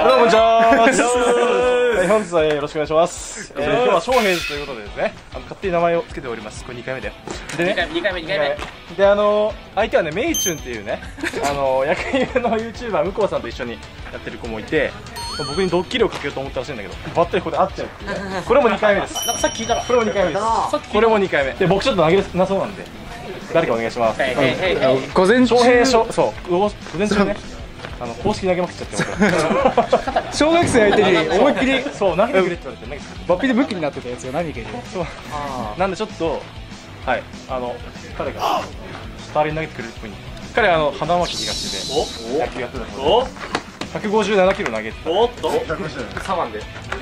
どうもこんにちは。本日はよろしくお願いします。今日は翔平ということでですね、勝手に名前を付けております。これ2回目で。でね、2回目。で、相手はね、メイチュンっていうね、野球の YouTuber 向こうさんと一緒にやってる子もいて、僕にドッキリをかけようと思ったらしいんだけど、ばったりここで会っちゃうっていうね。これも2回目です。なんかさっき聞いたら。これも2回目です。これも2回目。で、僕ちょっと投げれなそうなんで、誰かお願いします。 午前中、 そう午前中ね、公式投げまくっちゃって小学生相手に思いっきりそう投げてくれって言われて、 バッピで武器になってたやつが何かにそうなんでちょっとはい彼が代わりに投げてくれるっぽいんで、彼は花巻東で野球やってたので157キロ投げてた。おっと3番で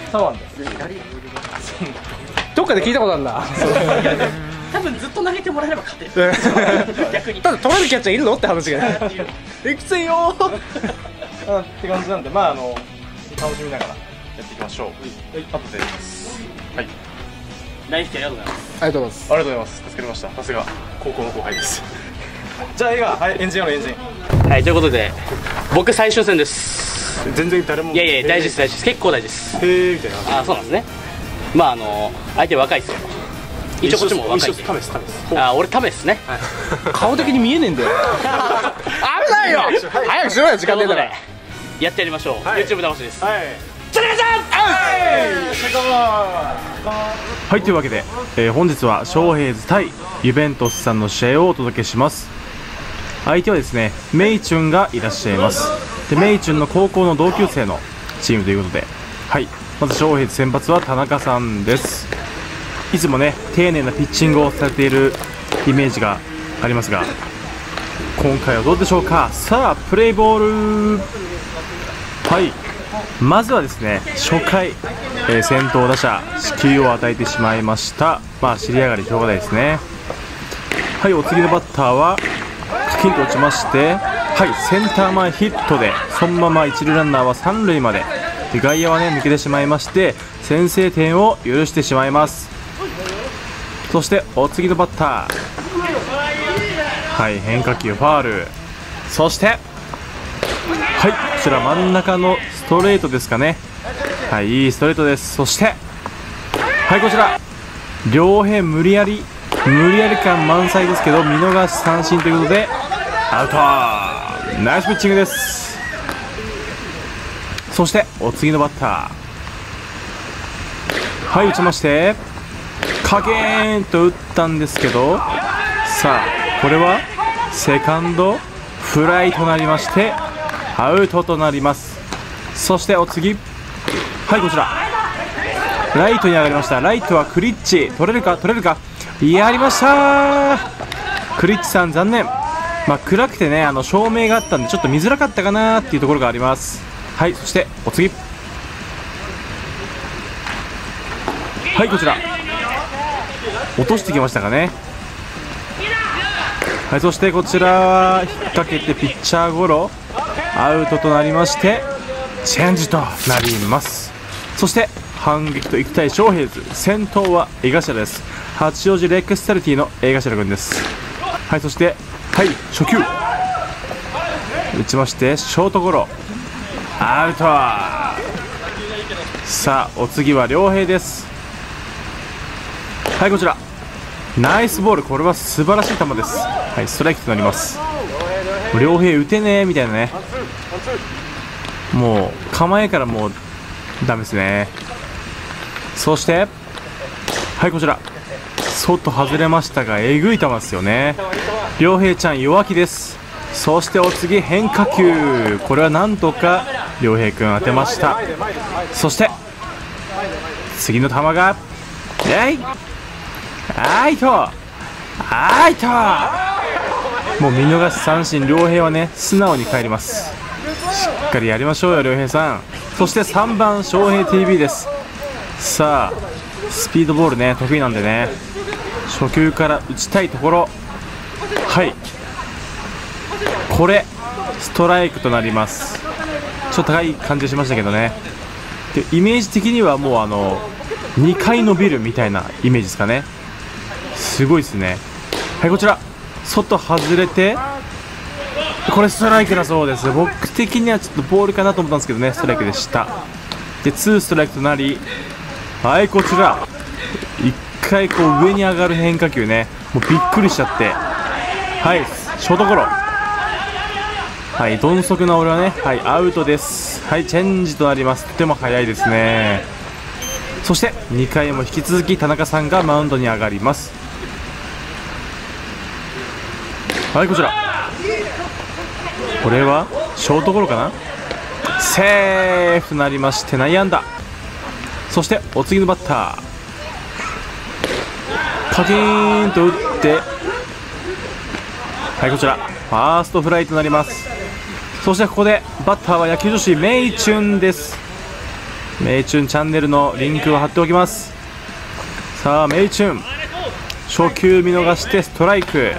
どっかで聞いたことあるんだ。 多分ずっと投げてもらえれば勝てる。逆にただ取れるキャッチャーいるのって話がね。いくつよーって感じなんで、楽しみながらやっていきましょう。あとでやります。はい、 ナイスキャありがとうございます。 ありがとうございます。 ありがとうございます。助かりました。さすが高校の後輩です。じゃあ映画、はい、エンジン。 はい、ということで僕最終戦です。 全然誰も。 いや大事です、結構大事です。 へえみたいな。 あ、そうなんですね。相手若いですよ。一応こっちも若い。俺タメですね。 顔的に見えねえんだよ。危ないよ。早くしろよ、時間ねえだろ。 やってやりましょう。YouTube 直しです。 はい、というわけで、本日は翔平ズ対ユベントスさんの試合をお届けします。相手はですね、メイチュンがいらっしゃいます。で、メイチュンの高校の同級生のチームということで、はい、まず翔平ズ先発は田中さんです。いつもね、丁寧なピッチングをされているイメージがありますが、今回はどうでしょうか。さあ、プレイボール。はい、まずはですね、初回、先頭打者四球を与えてしまいました。尻上がりしょうがないですね。はい、お次のバッターはカキンと落ちまして、はい、センター前ヒットでそのまま一塁ランナーは三塁まで、で外野はね抜けてしまいまして、先制点を許してしまいます。そしてお次のバッター、はい、変化球ファール。そしてはい、こちら真ん中のストレートですかね。はい、いいストレートです。そしてはい、こちら両平無理やり感満載ですけど、見逃し三振ということでアウト。ナイスピッチングです。そしてお次のバッター、はい、打ちましてカゲーンと打ったんですけど、さあこれはセカンドフライとなりましてアウトとなります。そしてお次、はい、こちらライトに上がりました。ライトはクリッチ、取れるかやりましたー。クリッチさん残念。暗くてね、照明があったんでちょっと見づらかったかなーっていうところがあります。はい、そしてお次、はい、こちら落としてきましたかね。はい、そしてこちらは引っ掛けてピッチャーゴロ、アウトとなりましてチェンジとなります。そして反撃といきたい翔平ズ、先頭は江頭です。八王子レックスタルティの江頭君です。はい、そしてはい、初球打ちましてショートゴロ、アウト。さあお次は良平です。はい、こちらナイスボール、これは素晴らしい球です。はい、ストライクとなります。良平打てねえみたいなね、もう構えからもうダメですね。そしてはい、こちら外外れましたがえぐい球ですよね。良平ちゃん弱気です。そしてお次変化球、これはなんとか良平君当てました。そして次の球がアイトもう見逃し三振。良平はね素直に帰ります。しっかりやりましょうよ良平さん。そして3番翔平 TV です。さあスピードボールね得意なんでね、初球から打ちたいところ。はい、これストライクとなります。ちょっと高い感じしましたけどね。でイメージ的にはもう2回伸びるみたいなイメージですかね。すごいですね。はい、こちら外外れてこれストライクだそうです。僕的にはちょっとボールかなと思ったんですけどね、ストライクでした。で2ストライクとなり、はい、こちら1回こう上に上がる変化球ね、もうびっくりしちゃって、はい、ショートゴロ、はい、鈍足な俺はね、はい、アウトです。はい、チェンジとなります。とても速いですね。そして2回も引き続き田中さんがマウンドに上がります。はい、こちらこれはショートゴロかな、セーフとなりまして内野安打。そしてお次のバッター、パキーンと打って、はい、こちらファーストフライとなります。そしてここでバッターは野球女子メイチュンです。メイチュンチャンネルのリンクを貼っておきます。さあメイチュン、初球見逃してストライク。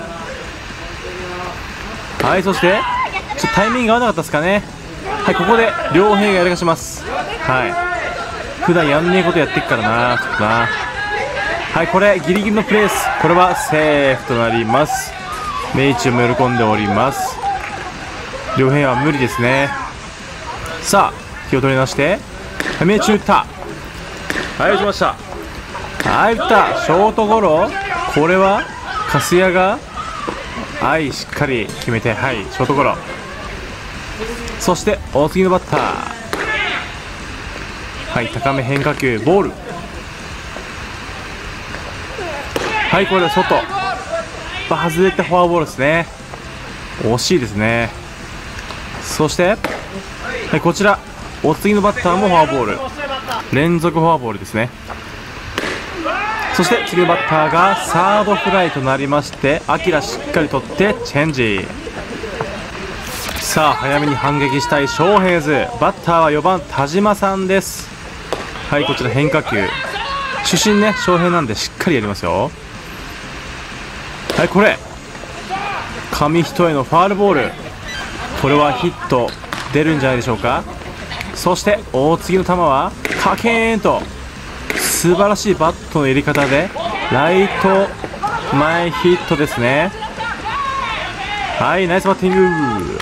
はい、そしてちょっとタイミング合わなかったですかね。はい、ここで両平がやらかします。はい、普段やんねえことやってっからな、ちょっとな。はい、これギリギリのプレース、これはセーフとなります。メイチュンも喜んでおります。両平は無理ですね。さあ気を取り直して、メイチュン打った。はい、打ちました。はい、打った。ショートゴロ、これは粕谷が、はい、しっかり決めて、はい、ショートゴロ。そしてお次のバッター、はい、高め変化球ボール。はい、これで外外れてフォアボールですね。惜しいですね。そして、はい、こちらお次のバッターもフォアボール、連続フォアボールですね。そして次のバッターがサードフライとなりまして、アキラしっかり取ってチェンジ。さあ早めに反撃したいショーヘイズ、バッターは4番田島さんです。はい、こちら変化球、主審ね翔平なんでしっかりやりますよ。はい、これ紙一重のファールボール、これはヒット出るんじゃないでしょうか。そして大次の球はカケーンと素晴らしいバットの入れ方でライト前ヒットですね。はい、ナイスバッティング。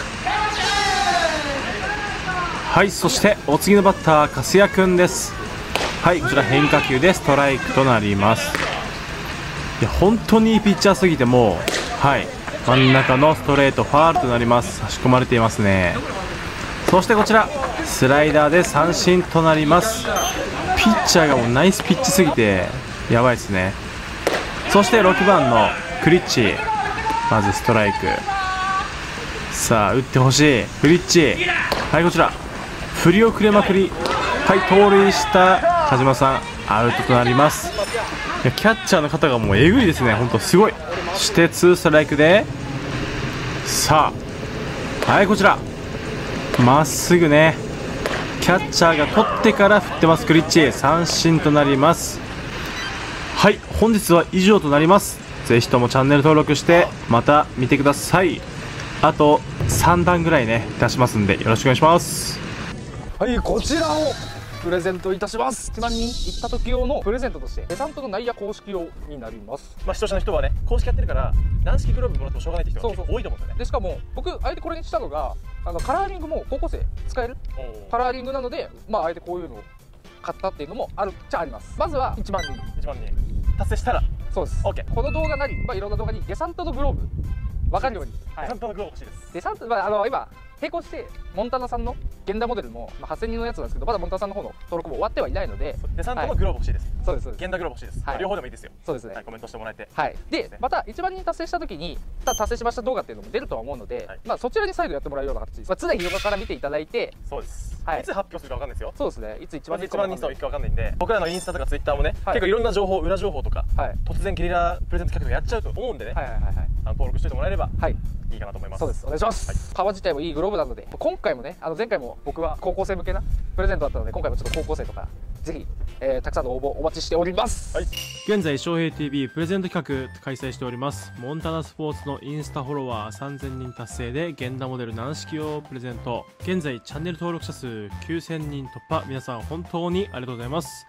はい、そしてお次のバッター粕谷くんです。はい、こちら変化球でストライクとなります。いや本当にいいピッチャーすぎて、もうはい真ん中のストレートファールとなります。差し込まれていますね。そしてこちらスライダーで三振となります。ピッチャーがもうナイスピッチすぎてやばいですね。そして6番のクリッチ、まずストライク。さあ打ってほしいクリッチ。はい、こちら振り遅れまくり。はい、盗塁した田島さんアウトとなります。いやキャッチャーの方がもうえぐいですね、本当すごい。そして2ストライクで、さあはい、こちらまっすぐね、キャッチャーが取ってから振ってます。クリッチ三振となります。はい、本日は以上となります。ぜひともチャンネル登録してまた見てください。あと3段ぐらいね出しますんでよろしくお願いします。 はい、こちらをプレゼントいたします。1万人行った時用のプレゼントとしてデサントの内野公式用になります。 まあ視聴者の人はね公式やってるから軟式グローブもらってもしょうがないって人が多いと思うんですよね。 でしかも僕あえてこれにしたのがカラーリングも高校生使えるカラーリングなので、まああえてこういうのを買ったっていうのもあるっちゃあります。まずは1万人達成したらそうです。 OK。 この動画なり、まあ、いろんな動画にデサントのグローブ分かるように、 デサントのグローブ欲しいです。 デサント、まあ、今並行してモンタナさんの現代モデルも、まあ、8000人のやつなんですけど、まだモンタナさんの方の登録も終わってはいないので、 デサントのグローブ欲しいです。 そうですそうです。 現代グローブ欲しいです。両方でもいいですよ。 そうですね。 コメントしてもらえて。 はい。でまた1万人達成した時に達成しました動画っていうのも出るとは思うので、まあそちらに再度やってもらうような形です。常日頃から見ていただいて、 そうです。いつ発表するかわかんないですよ。 そうですね。いつ1万人数いくかわかんないんで、僕らのインスタとかツイッターもね、結構いろんな情報、裏情報とか、突然ゲリラプレゼント企画とかやっちゃうと思うんでね、登録しておいてもらえればいいかなと思います。 そうです。お願いします。革自体もいいグローブなので、今回もね、前回も僕は高校生向けなプレゼントだったので、今回もちょっと高校生とかぜひ、たくさんの応募お待ちしております。 現在翔平 TV プレゼント企画開催しております。モンタナスポーツのインスタフォロワー3000人達成で現代モデル軟式用プレゼント。現在チャンネル登録者数9000人突破。皆さん本当にありがとうございます。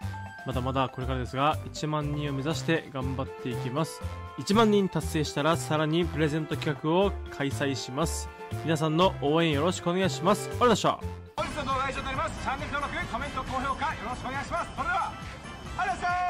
まだまだこれからですが、1万人を目指して頑張っていきます。1万人達成したらさらにプレゼント企画を開催します。皆さんの応援よろしくお願いします。ありがとうございました。 本日の動画は以上になります。チャンネル登録、コメント、高評価よろしくお願いします。それではありがとうございま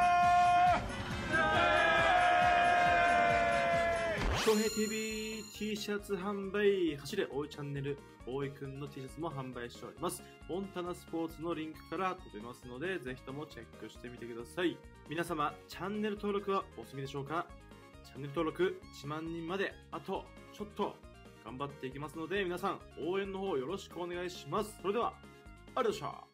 した。 翔平 TV T シャツ販売、走れ大井チャンネル、大井くんの T シャツも販売しております。モンタナスポーツのリンクから飛べますので、ぜひともチェックしてみてください。皆様、チャンネル登録はお済みでしょうか？チャンネル登録1万人まであとちょっと頑張っていきますので、皆さん応援の方よろしくお願いします。それでは、ありがとうございました。